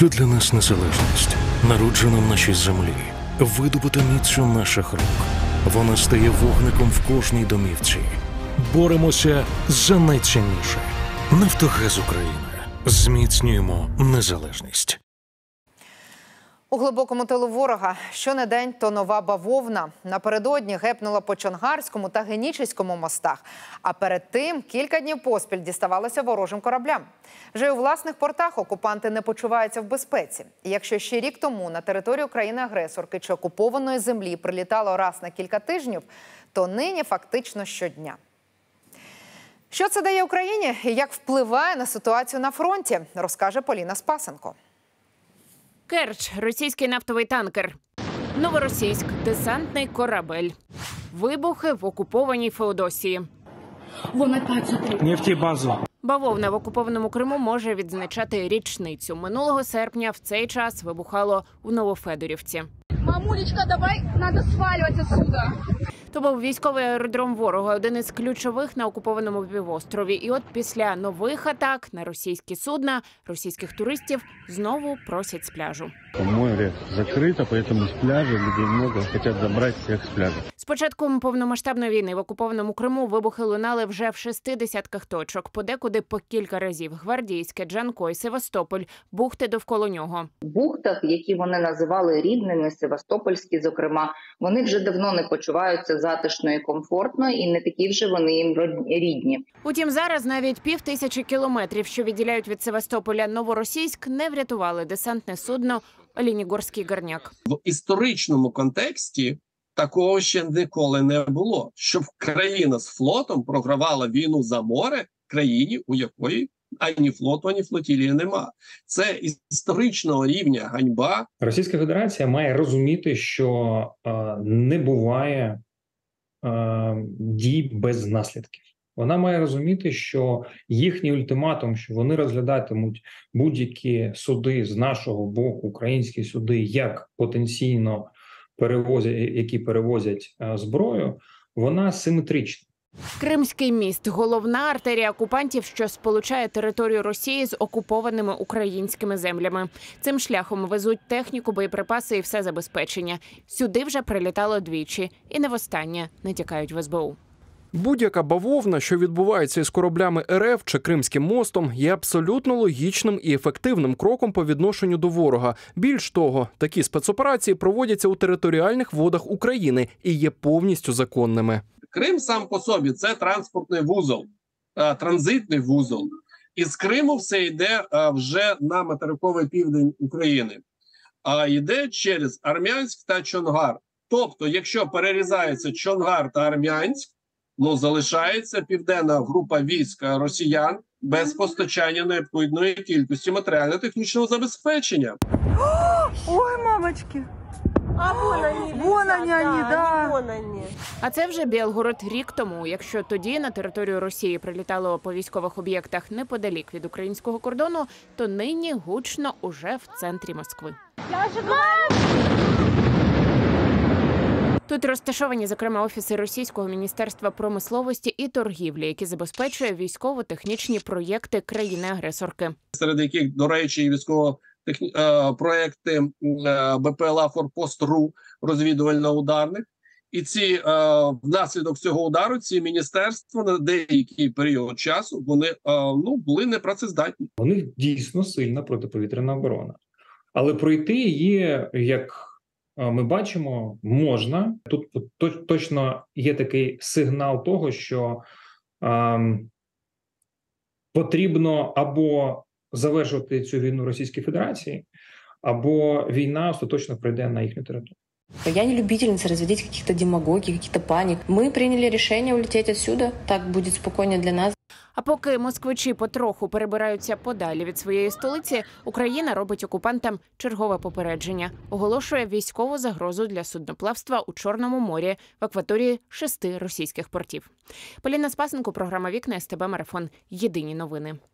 Що для нас незалежність? Народжена в нашій землі, видобута міцю наших рук. Вона стає вогником в кожній домівці. Боремося за найцінніше. Нафтогаз України. Зміцнюємо незалежність. У глибокому тилу ворога щонедень то нова бавовна. Напередодні гепнула по Чонгарському та Генічеському мостах. А перед тим кілька днів поспіль діставалося ворожим кораблям. Вже у власних портах окупанти не почуваються в безпеці. І якщо ще рік тому на територію країни-агресорки чи окупованої землі прилітало раз на кілька тижнів, то нині фактично щодня. Що це дає Україні і як впливає на ситуацію на фронті, розкаже Поліна Спасенко. Керч – російський нафтовий танкер. Новоросійськ – десантний корабель. Вибухи в окупованій Феодосії. Нефтебазу. Бавовна в окупованому Криму може відзначати річницю. Минулого серпня в цей час вибухало в Новофедорівці. Мамулечка, давай, надо свалювати отсюда. То був військовий аеродром ворога, один із ключових на окупованому півострові. І от після нових атак на російські судна, російських туристів знову просять з пляжу. Море закрито, поэтому с пляжа людей много, хотят забрать всех с пляжа. З початком повномасштабної війни в окупованому Криму вибухи лунали вже в 60 точок, подекуди по кілька разів. Гвардійське, Джанкой, Севастополь, бухти довкола нього. В бухтах, які вони називали рідними, Севастопольські, зокрема, вони вже давно не почуваються затишно і комфортно, і не такі вже вони їм рідні. Утім, зараз навіть 5000 кілометрів, що відділяють від Севастополя Новоросійськ, не врятували десантне судно «Олійнігорський Горняк». В історичному контексті такого ще ніколи не було, щоб країна з флотом програвала війну за море країні, у якої ані флоту, ані флотілії нема. Це історичного рівня ганьба. Російська Федерація має розуміти, що не буває дій без наслідків. Вона має розуміти, що їхній ультиматум, що вони розглядатимуть будь-які суди з нашого боку, українські суди, як потенційно які перевозять зброю, вона симетрична. Кримський міст – головна артерія окупантів, що сполучає територію Росії з окупованими українськими землями. Цим шляхом везуть техніку, боєприпаси і все забезпечення. Сюди вже прилітало двічі. І не востаннє, натякають в СБУ. Будь-яка бавовна, що відбувається із кораблями РФ чи Кримським мостом, є абсолютно логічним і ефективним кроком по відношенню до ворога. Більш того, такі спецоперації проводяться у територіальних водах України і є повністю законними. Крим сам по собі – це транспортний вузол, транзитний вузол. Із Криму все йде вже на материковий південь України. А йде через Армянськ та Чонгар. Тобто, якщо перерізається Чонгар та Армянськ, залишається південна група військ росіян без постачання необхідної кількості матеріально-технічного забезпечення. Ой, мамочки! Вон они, да. А це вже Білгород рік тому. Якщо тоді на територію Росії прилітало по військових об'єктах неподалік від українського кордону, то нині гучно уже в центрі Москви. Тут розташовані, зокрема, офіси Російського міністерства промисловості і торгівлі, які забезпечує військово-технічні проєкти країни-агресорки. Серед яких, до речі, військово-проєкти БПЛА «Форпост-РУ» розвідувально-ударних. І внаслідок цього удару ці міністерства на деякий період часу вони були непрацездатні. У них дійсно сильна протиповітряна оборона. Але пройти її, як ми бачимо, можна. Тут точно є такий сигнал того, що потрібно або завершувати цю війну Російській Федерації, або війна остаточно прийде на їхню територію. Я не любительница разводить каких-то демагогий, каких-то паник. Мы приняли решение улететь отсюда, так будет спокойнее для нас. А поки москвичі потроху перебираються подалі від своєї столиці, Україна робить окупантам чергове попередження. Оголошує військову загрозу для судноплавства у Чорному морі в акваторії 6 російських портів. Поліна Спасенко, програма «Вікна», СТБ Марафон. Єдині новини.